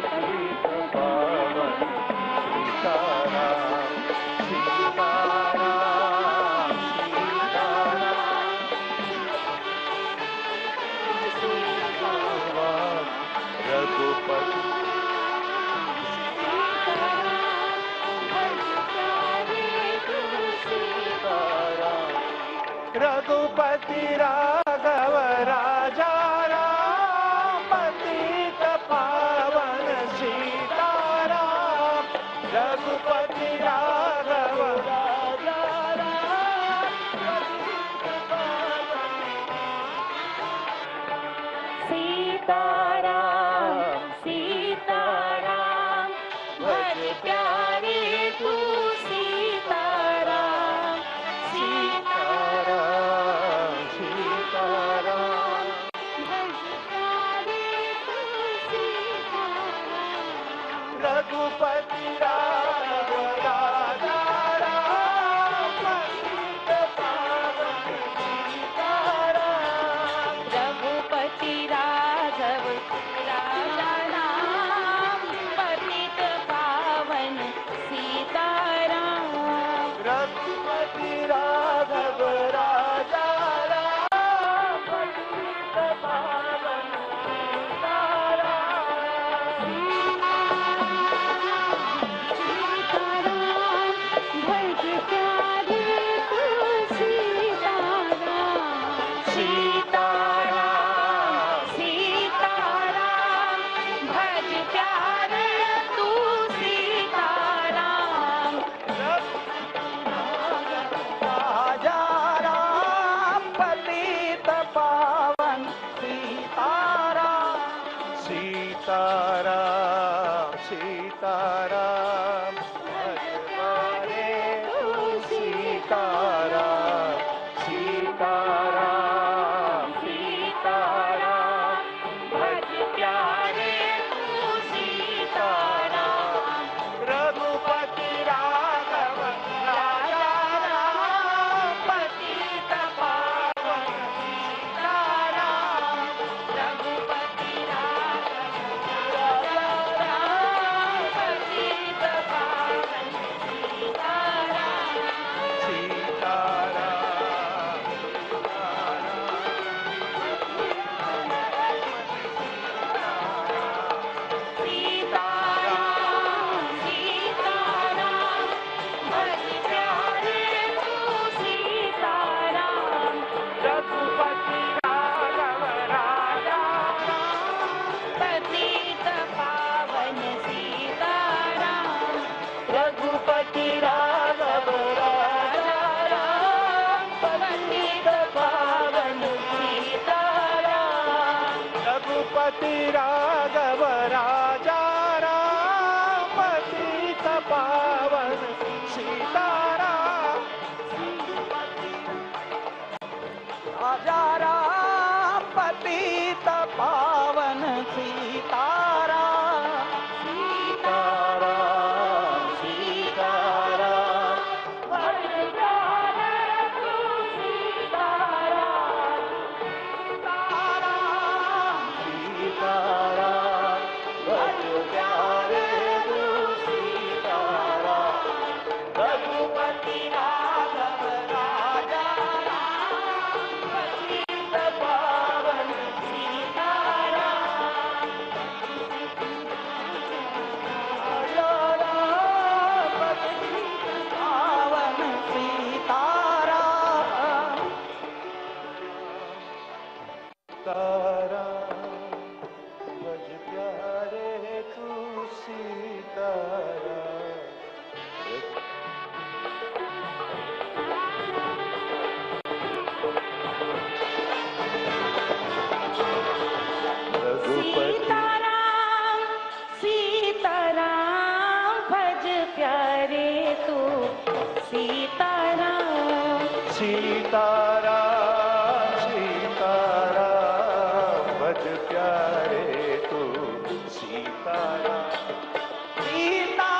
पतित पावन सीताराम सीताराम सीताराम रघुपति रघुपति राघव राजा राम पतित पावन सीताराम रघुपति राघव राजा राम पतित पावन सीताराम सीताराम भज प्यारे तू सीताराम सीताराम सीताराम भज प्यारे तू सीताराम रघुपति राघव राजा राम पतित पावन सीताराम रघुपति राघव राजा राम पतित पावन सीताराम रघुपति राघव राजा राम पतित पावन सीताराम सीताराम भज प्यारे तू सीताराम राजा राम पतित पावन सीताराम सीताराम सीताराम भज प्यारे तू सीताराम सीताराम सीताराम भज प्यारे तू सीताराम रघुपति राघव राजा राम पतित पावन सीताराम रघुपति राघव राजा राम पतित पावन सीताराम सीताराम सीताराम सीताराम भज प्यारे तू सीताराम रघुपति राघव राजा पतित पावन सीताराम रघुपति राघव राजा पतित पावन सीताराम रघुपति राघव राजा पतित पावन सीताराम राजा राम पतित पावन सीताराम सीताराम सीताराम भज प्यारे तू सीताराम सीताराम भज प्यारे तू सीताराम रघुपति राघव राजा पतित पावन सीताराम राजा राम पतित पावन सीताराम सीताराम भज प्यारे तू सीताराम सीताराम सीताराम भज प्यारे तू सीताराम सीताराम सीताराम भज प्यारे तू सीताराम सीता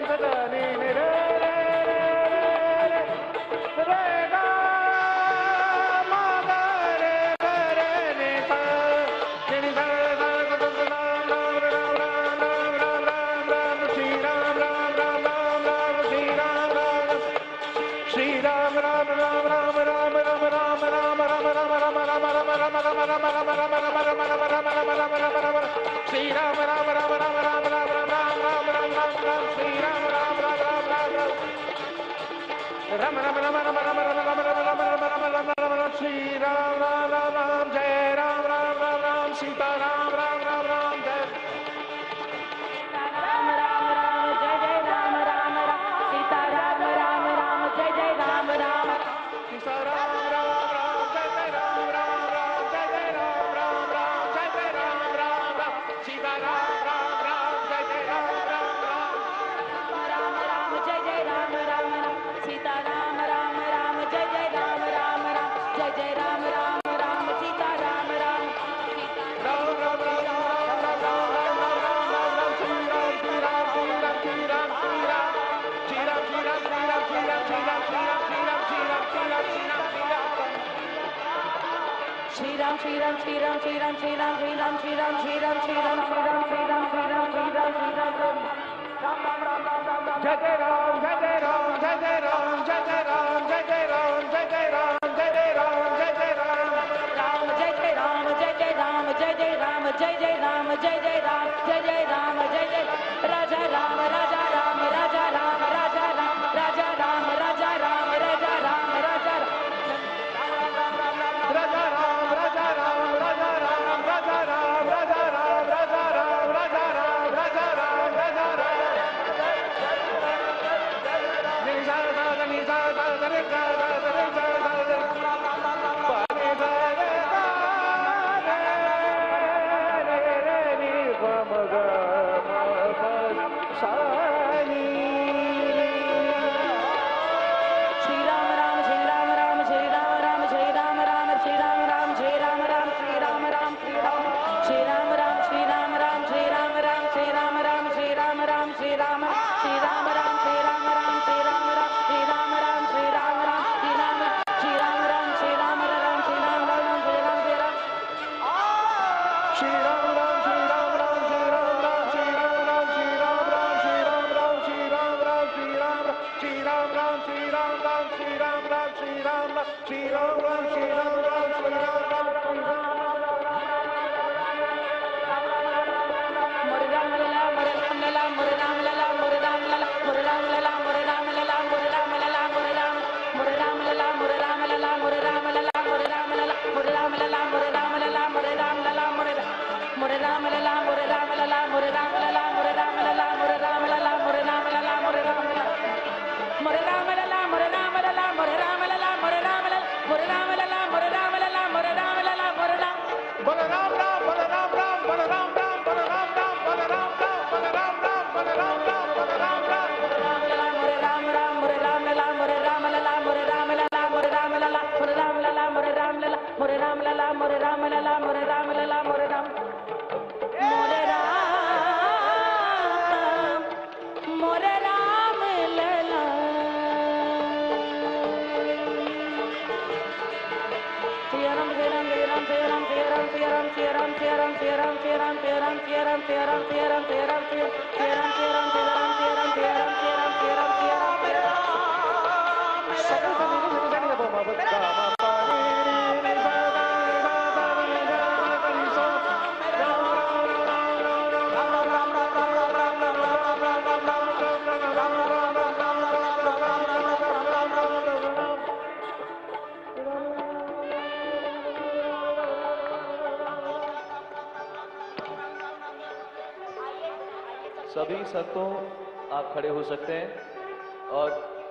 सभी संतों आप खड़े हो सकते हैं और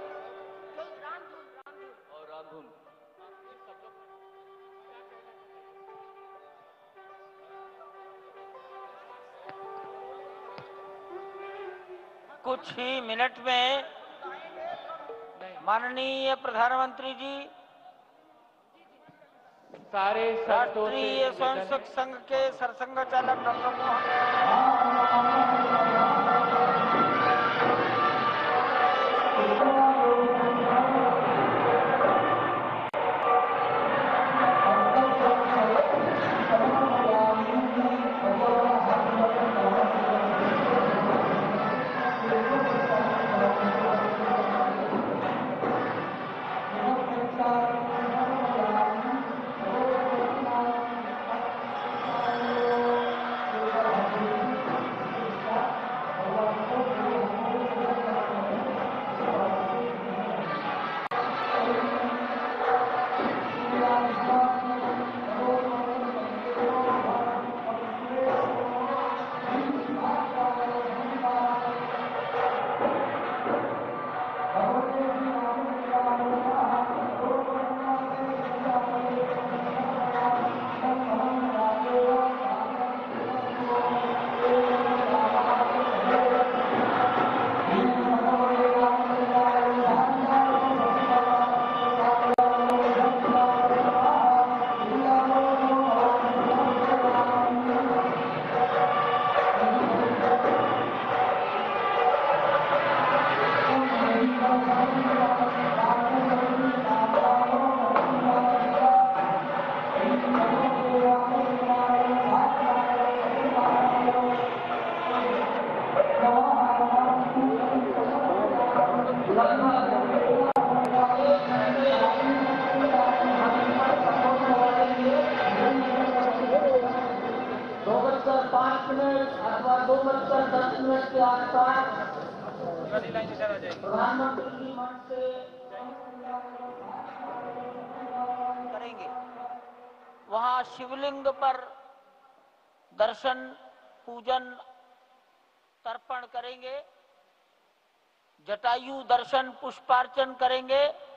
रामधुन कुछ ही मिनट में माननीय प्रधानमंत्री जी सारे राष्ट्रीय स्वयंसेवक संघ के सरसंघ चालक डॉक्टर मोहन अथवा 2:10 के आसपास प्रधानमंत्री जी मंच से करेंगे। वहां शिवलिंग पर दर्शन पूजन तर्पण करेंगे, जटायु दर्शन पुष्पार्चन करेंगे।